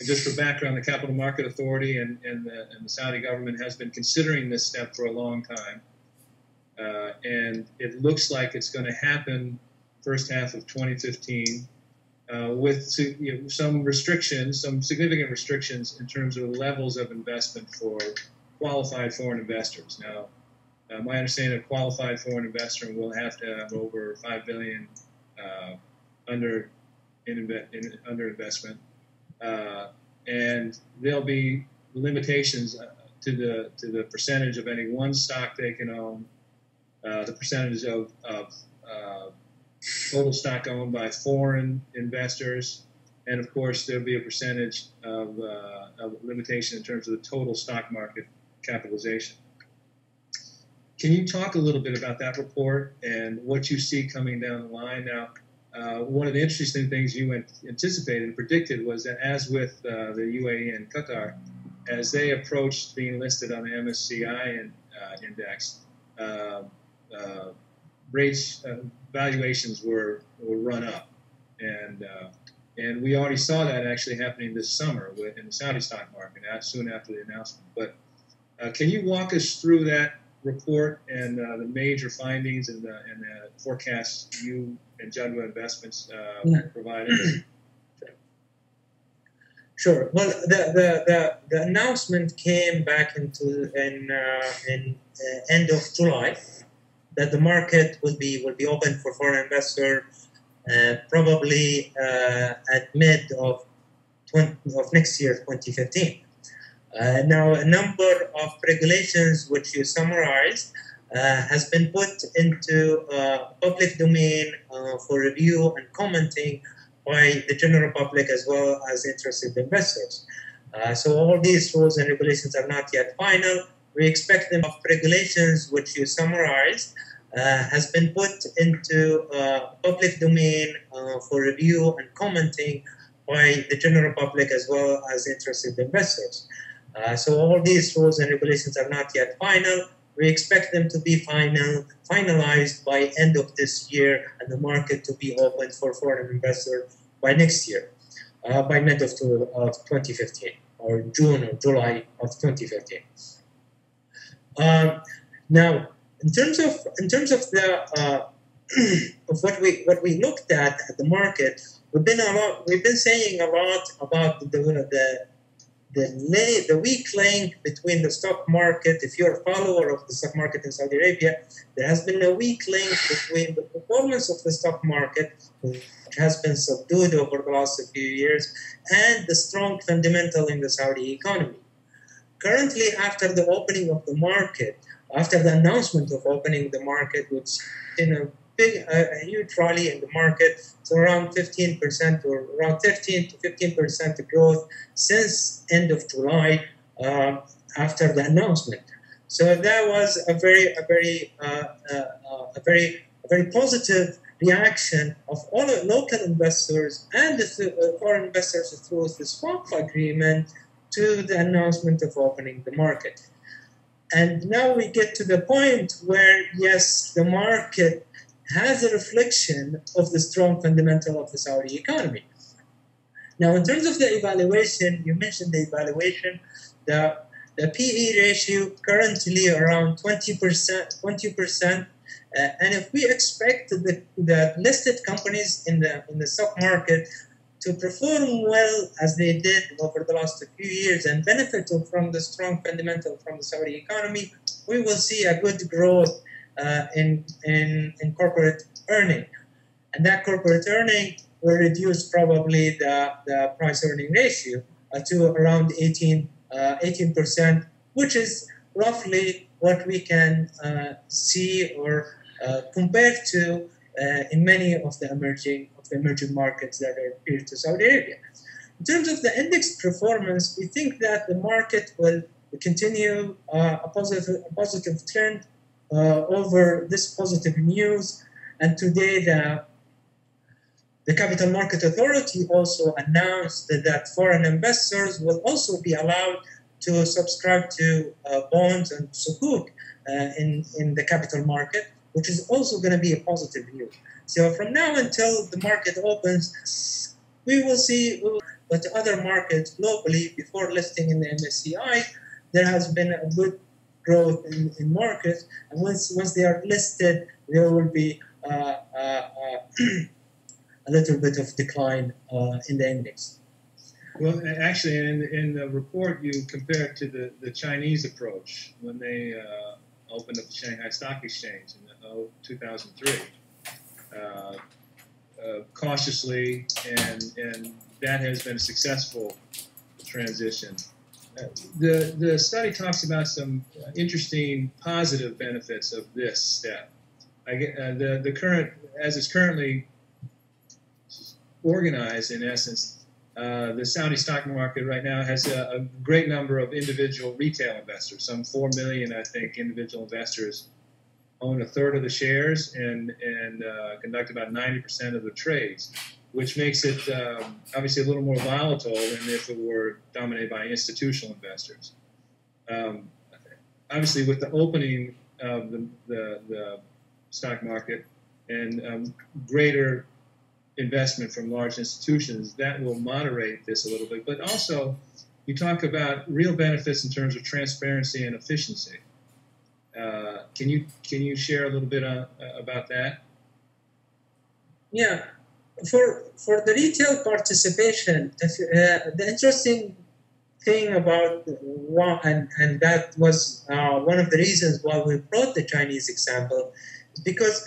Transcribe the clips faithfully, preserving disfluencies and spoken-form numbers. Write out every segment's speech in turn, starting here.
just for background, the Capital Market Authority and, and, the, and the Saudi government has been considering this step for a long time. Uh, and it looks like it's going to happen first half of twenty fifteen uh, with you know, some restrictions, some significant restrictions in terms of levels of investment for qualified foreign investors. Now, uh, my understanding of a qualified foreign investor will have to have over five billion dollars uh, under in, in under investment. Uh, and there'll be limitations to the to the percentage of any one stock they can own, uh, the percentage of, of uh, total stock owned by foreign investors, and of course there'll be a percentage of, uh, of limitation in terms of the total stock market capitalization. Can you talk a little bit about that report and what you see coming down the line now? Uh, one of the interesting things you anticipated and predicted was that, as with uh, the U A E and Qatar, as they approached being listed on the M S C I in, uh, index, uh, uh, rates, uh, valuations were, were run up. And, uh, and we already saw that actually happening this summer with, in the Saudi stock market, soon after the announcement. But uh, can you walk us through that report and uh, the major findings and the, and the forecasts you and Jadwa Investments uh, yeah. provided? Sure. Well, the, the, the, the announcement came back into in uh, in uh, end of July that the market will be will be open for foreign investor uh, probably uh, at mid of twenty, of next year, twenty fifteen. Uh, now, a number of regulations which you summarized uh, has been put into uh, public domain uh, for review and commenting by the general public as well as interested investors. Uh, so all these rules and regulations are not yet final. We expect them of regulations which you summarized uh, has been put into uh, public domain uh, for review and commenting by the general public as well as interested investors. Uh, so all these rules and regulations are not yet final. We expect them to be final, finalized by end of this year and the market to be open for foreign investors by next year, uh, by mid of, of twenty fifteen or June or July of twenty fifteen. Um, now, in terms of in terms of the uh, of what we what we looked at at the market, we've been a lot. We've been saying a lot about the the The, lay, the weak link between the stock market. If you're a follower of the stock market in Saudi Arabia, there has been a weak link between the performance of the stock market, which has been subdued over the last few years, and the strong fundamental in the Saudi economy. Currently, after the opening of the market, after the announcement of opening the market, which in a big, uh, a huge rally in the market, so around fifteen percent or around thirteen to fifteen percent growth since end of July uh, after the announcement. So that was a very, a very, uh, uh, a very, a very positive reaction of all the local investors and the foreign investors through the swap agreement to the announcement of opening the market. And now we get to the point where, yes, the market has a reflection of the strong fundamental of the Saudi economy. Now, in terms of the evaluation, you mentioned the evaluation, the, the P E ratio currently around twenty percent, twenty percent. Uh, and if we expect the, the listed companies in the, in the stock market to perform well as they did over the last few years and benefit from the strong fundamental from the Saudi economy, we will see a good growth Uh, in, in, in corporate earning. And that corporate earning will reduce probably the, the price earning ratio uh, to around eighteen, eighteen percent, which is roughly what we can uh, see or uh, compare to uh, in many of the emerging of the emerging markets that are peer to Saudi Arabia. In terms of the index performance, we think that the market will continue uh, a positive a positive trend Uh, over this positive news, and today the the Capital Market Authority also announced that, that foreign investors will also be allowed to subscribe to uh, bonds and sukuk uh, in in the capital market, which is also going to be a positive news. So from now until the market opens, we will see but other markets globally, before listing in the M S C I, there has been a good growth in, in markets, and once once they are listed, there will be uh, uh, uh, a little bit of decline uh, in the index. Well, actually, in, in the report, you compare it to the, the Chinese approach when they uh, opened up the Shanghai Stock Exchange in oh, two thousand three. Uh, uh, cautiously, and, and that has been a successful transition. Uh, the, the study talks about some interesting positive benefits of this step. I get, uh, the, the current, as it's currently organized, in essence, Uh, the Saudi stock market right now has a, a great number of individual retail investors. Some four million, I think, individual investors own a third of the shares and, and uh, conduct about ninety percent of the trades, which makes it um, obviously a little more volatile than if it were dominated by institutional investors. Um, obviously, with the opening of the, the, the stock market and um, greater investment from large institutions, that will moderate this a little bit. But also, you talk about real benefits in terms of transparency and efficiency. Uh, can you can you share a little bit on, uh, about that? Yeah, for for the retail participation, if, uh, the interesting thing about one, and and that was uh, one of the reasons why we brought the Chinese example, is because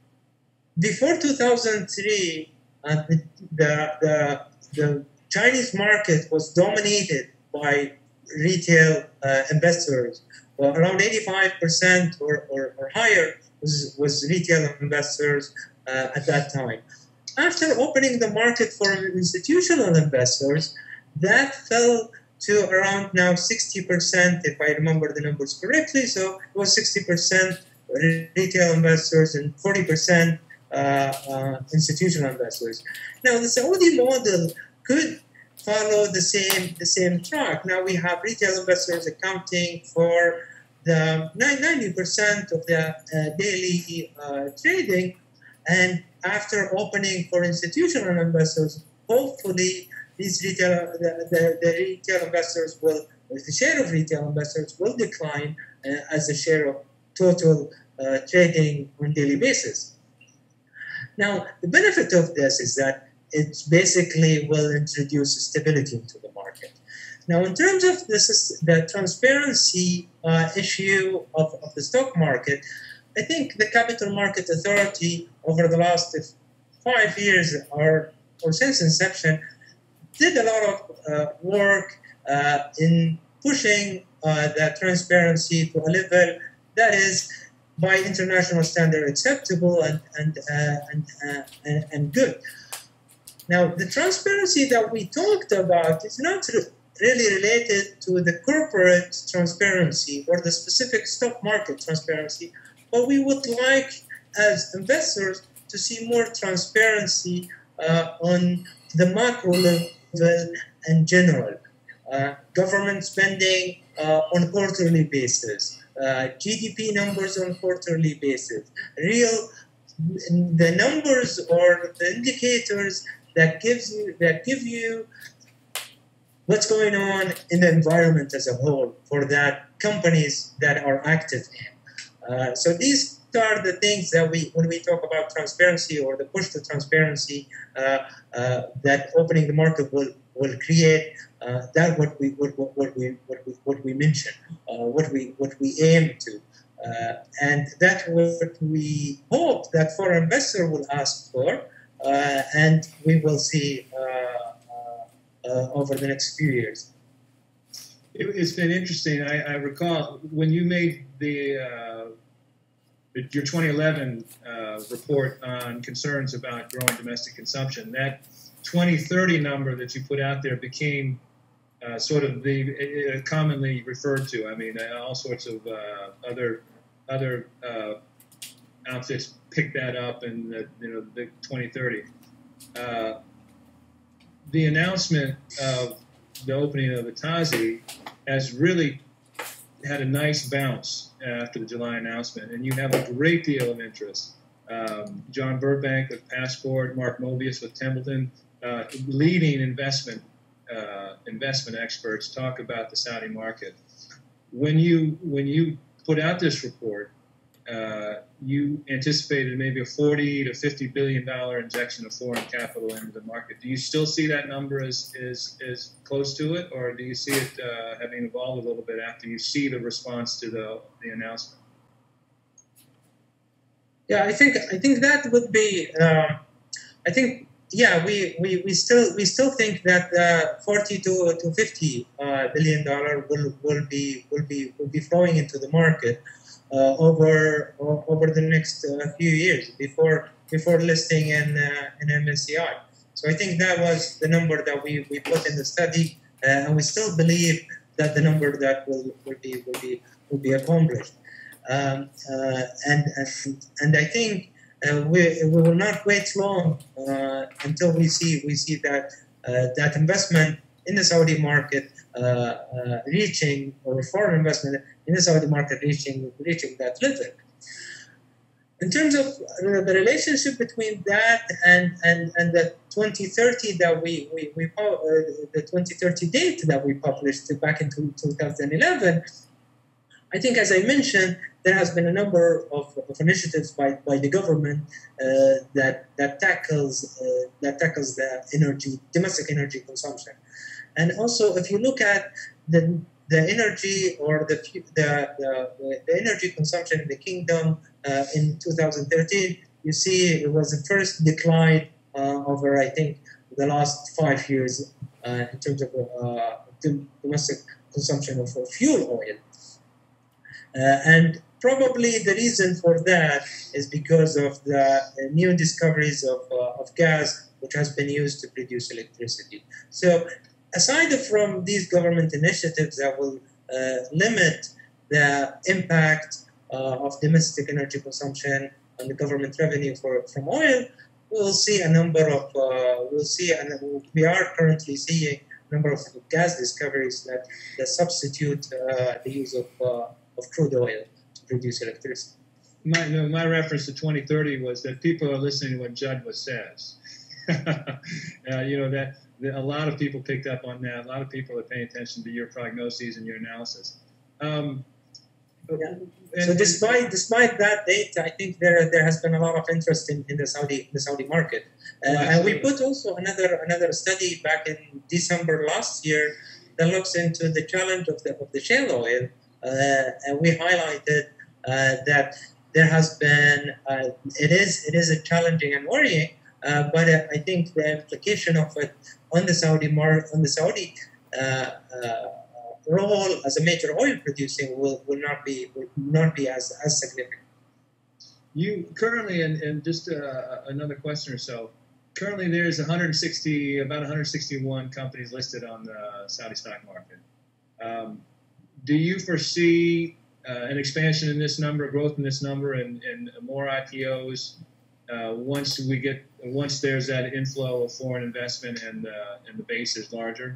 before two thousand three. Uh, the, the, the Chinese market was dominated by retail uh, investors. Well, around eighty-five percent or, or, or higher was, was retail investors uh, at that time. After opening the market for institutional investors, that fell to around now sixty percent, if I remember the numbers correctly. So it was sixty percent retail investors and forty percent Uh, uh, institutional investors. Now, the Saudi model could follow the same the same track. Now we have retail investors accounting for the ninety percent of the uh, daily uh, trading, and after opening for institutional investors, hopefully these retail the, the, the retail investors will, or the share of retail investors will decline uh, as a share of total uh, trading on daily basis. Now, the benefit of this is that it basically will introduce stability into the market. Now, in terms of this is the transparency uh, issue of, of the stock market, I think the Capital Market Authority over the last five years or, or since inception did a lot of uh, work uh, in pushing uh, that transparency to a level that is by international standard acceptable and and uh, and, uh, and and good. Now, the transparency that we talked about is not re- really related to the corporate transparency or the specific stock market transparency, but we would like, as investors, to see more transparency uh, on the macro level in general. Uh, government spending uh, on a quarterly basis. Uh, G D P numbers on a quarterly basis, real the numbers or the indicators that gives you that give you what's going on in the environment as a whole for that companies that are active in. Uh, so these are the things that we, when we talk about transparency or the push to transparency, uh, uh, that opening the market will will create. Uh, that what we what, what we what we what we mention, uh, what we what we aim to, uh, and that's what we hope that foreign investor will ask for, uh, and we will see uh, uh, uh, over the next few years. It, it's been interesting. I, I recall when you made the uh, your twenty eleven uh, report on concerns about growing domestic consumption. That twenty thirty number that you put out there became Uh, sort of the uh, commonly referred to. I mean, uh, all sorts of uh, other other uh, outfits picked that up, and uh, you know, the twenty thirty. Uh, the announcement of the opening of the Tazi has really had a nice bounce after the July announcement, and you have a great deal of interest. Um, John Burbank with Passport, Mark Mobius with Templeton, uh, leading investment uh, investment experts talk about the Saudi market. When you when you put out this report, uh, you anticipated maybe a forty to fifty billion dollar injection of foreign capital into the market. Do you still see that number as is is close to it, or do you see it uh, having evolved a little bit after you see the response to the the announcement? Yeah, I think I think that would be. Uh, I think yeah, we, we, we still we still think that uh, forty to to fifty uh, billion dollar will will be will be will be flowing into the market uh, over over the next uh, few years before before listing in uh, in M S C I. So I think that was the number that we, we put in the study, uh, and we still believe that the number that will, will be will be will be accomplished. Um, uh, and, and and I think uh, we, we will not wait long uh, until we see we see that uh, that investment in the Saudi market uh, uh, reaching, or foreign investment in the Saudi market reaching reaching that level. In terms of uh, the relationship between that and, and, and the twenty thirty that we we, we uh, the twenty thirty date that we published back in two thousand eleven. I think, as I mentioned, there has been a number of, of initiatives by, by the government uh, that that tackles uh, that tackles the energy domestic energy consumption, and also if you look at the the energy or the the, the, the energy consumption in the kingdom uh, in two thousand thirteen, you see it was the first decline uh, over I think the last five years uh, in terms of uh, domestic consumption of fuel oil. Uh, and probably the reason for that is because of the uh, new discoveries of, uh, of gas, which has been used to produce electricity. So aside from these government initiatives that will uh, limit the impact uh, of domestic energy consumption on the government revenue for, from oil, we'll see a number of, uh, we'll see, and we are currently seeing a number of gas discoveries that, that substitute uh, the use of uh, of crude oil to produce electricity. My, no, my reference to twenty thirty was that people are listening to what Jadwa says. uh, you know, that, that a lot of people picked up on that. A lot of people are paying attention to your prognoses and your analysis. Um, yeah. So despite despite that date, I think there there has been a lot of interest in, in the Saudi the Saudi market. Uh, and we put also another another study back in December last year that looks into the challenge of the of the shale oil. Uh, and we highlighted uh, that there has been uh, it is it is a challenging and worrying, uh, but uh, I think the implication of it on the Saudi mar- on the Saudi uh, uh, role as a major oil producing will, will not be will not be as, as significant. You currently, and, and just uh, another question or so. Currently, there's one hundred sixty about one hundred sixty-one companies listed on the Saudi stock market. Um, Do you foresee uh, an expansion in this number, growth in this number, and, and more I P Os uh, once we get once there's that inflow of foreign investment and uh, and the base is larger?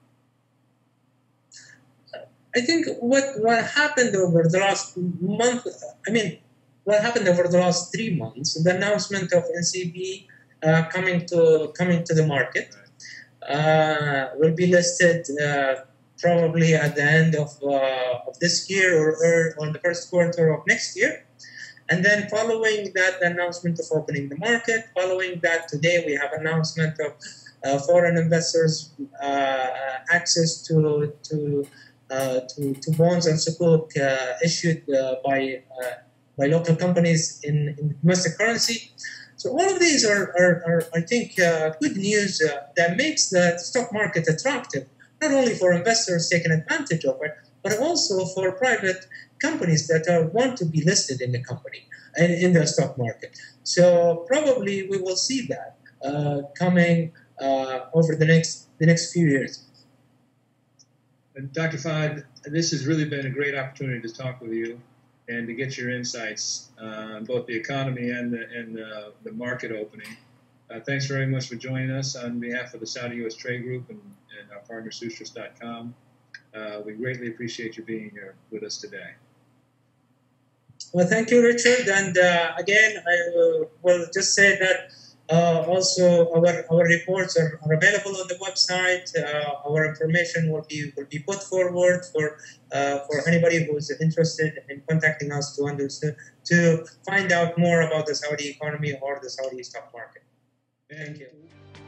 I think what what happened over the last month. I mean, what happened over the last three months? The announcement of N C B uh, coming to coming to the market uh, will be listed. Uh, probably at the end of, uh, of this year or, or on the first quarter of next year. And then following that announcement of opening the market, following that today we have announcement of uh, foreign investors uh, access to to, uh, to to bonds and sukuk uh, issued uh, by uh, by local companies in, in domestic currency. So all of these are, are, are I think, uh, good news uh, that makes the stock market attractive, not only for investors taking advantage of it, but also for private companies that are, want to be listed in the company and in the stock market. So probably we will see that uh, coming uh, over the next the next few years. And Doctor Fahad, this has really been a great opportunity to talk with you and to get your insights on both the economy and the, and the, the market opening. Uh, thanks very much for joining us on behalf of the Saudi U S Trade Group and, and our partner, Sutras dot com. Uh, we greatly appreciate you being here with us today. Well, thank you, Richard. And uh, again, I uh, will just say that Uh, also, our, our reports are, are available on the website. Uh, our information will be will be put forward for uh, for anybody who is interested in contacting us to understand to find out more about the Saudi economy or the Saudi stock market. Thank you.